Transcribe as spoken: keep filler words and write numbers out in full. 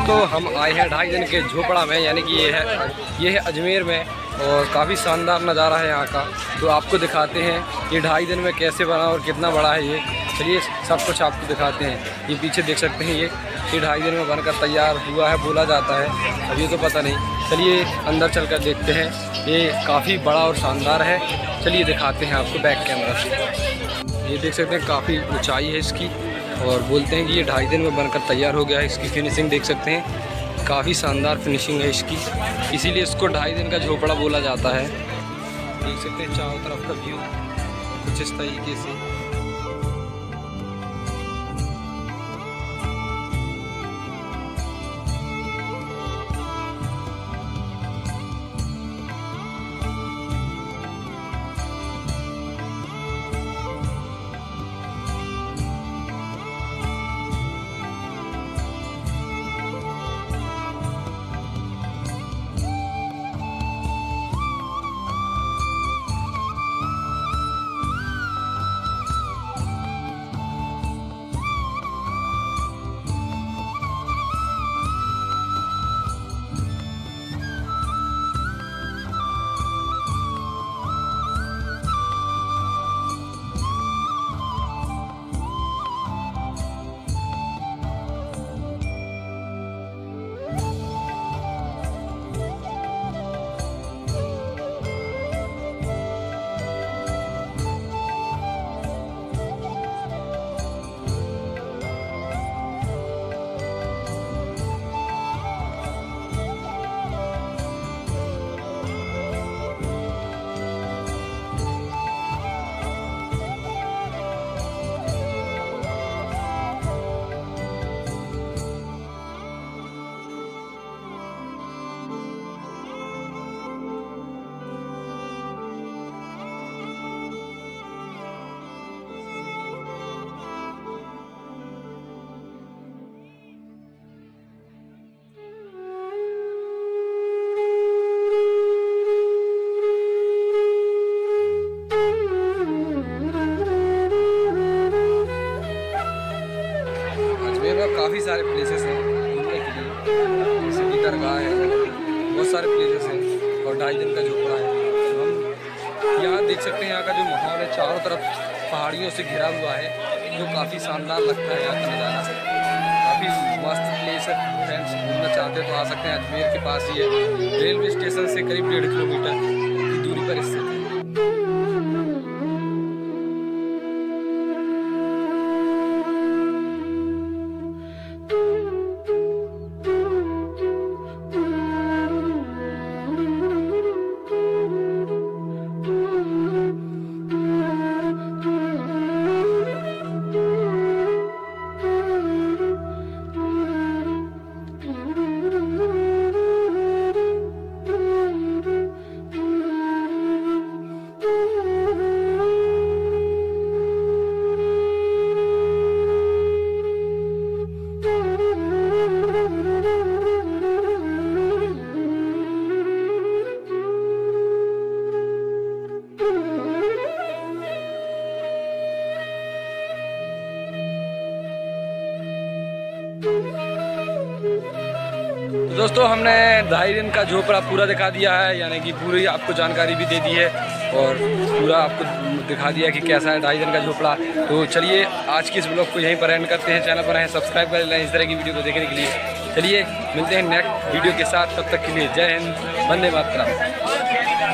दोस्तों हम आए हैं ढाई दिन के झोपड़ा में, यानी कि ये है ये है अजमेर में और काफ़ी शानदार नज़ारा है यहाँ का। तो आपको दिखाते हैं ये ढाई दिन में कैसे बना और कितना बड़ा है ये। चलिए सब कुछ आपको दिखाते हैं। ये पीछे देख सकते हैं, ये ये ढाई दिन में बनकर तैयार हुआ है बोला जाता है, अब ये तो पता नहीं। चलिए अंदर चल कर देखते हैं। ये काफ़ी बड़ा और शानदार है। चलिए दिखाते हैं आपको बैक कैमरा से। ये देख सकते हैं काफ़ी ऊँचाई है इसकी और बोलते हैं कि ये ढाई दिन में बनकर तैयार हो गया है। इसकी फिनिशिंग देख सकते हैं, काफ़ी शानदार फिनिशिंग है इसकी, इसीलिए इसको ढाई दिन का झोपड़ा बोला जाता है। देख सकते हैं चारों तरफ का व्यू कुछ इस तरीके से। काफ़ी सारे प्लेसेस हैं घूमने के लिए, जैसे कि दरगाह है, बहुत सारे प्लेसेस हैं और ढाई दिन का झोपड़ा है। तो हम यहाँ देख सकते हैं, यहाँ का जो माहौल है चारों तरफ पहाड़ियों से घिरा हुआ है, जो काफ़ी शानदार लगता है। यहाँ का नज़ारा काफ़ी मस्त प्लेस है। फ्रेंड्स घूमना चाहते हैं तो आ सकते हैं, अजमेर के पास ही है। रेलवे स्टेशन से करीब डेढ़ किलोमीटर की दूरी पर स्थित है। दोस्तों हमने ढाई दिन का झोपड़ा पूरा दिखा दिया है, यानी कि पूरी आपको जानकारी भी दे दी है और पूरा आपको दिखा दिया कि कैसा है ढाई दिन का झोपड़ा। तो चलिए आज की इस ब्लॉग को यहीं पर एंड करते हैं। चैनल पर हैं सब्सक्राइब कर लें इस तरह की वीडियो को देखने के लिए। चलिए मिलते हैं नेक्स्ट वीडियो के साथ, तब तक के लिए जय हिंद, वंदे मातरम।